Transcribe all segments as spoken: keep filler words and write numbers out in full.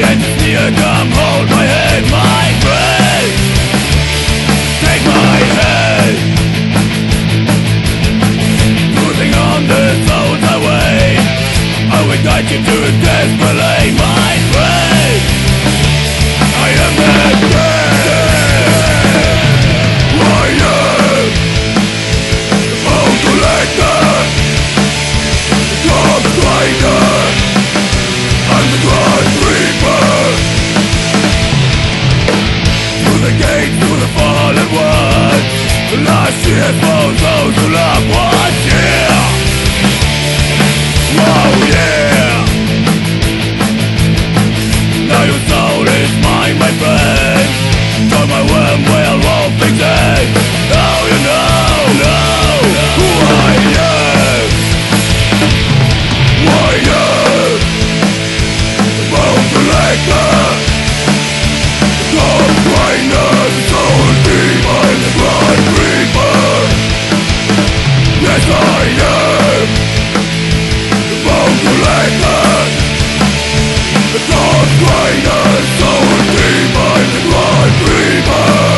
and fear, come hold my hand, my friend. Take my hand, cruising on the soul's highway. I will guide you to desperately, my friend. I am the friend. I am the bone collector, the dog rider, I'm the blood reaper. Through the gates, through the fallen ones, the last years for those who love was here. Oh yeah. Now your soul is mine, my friend. Join my worm, we'll all fix it. Now you know, know who I am. Who I am. The bone collector, the dog grinder, the soul demon, the blood reaper. Yes, I am the bone collector, the dog grinder, the soul demon, the blood reaper.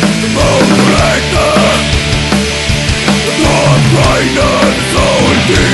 Yeah.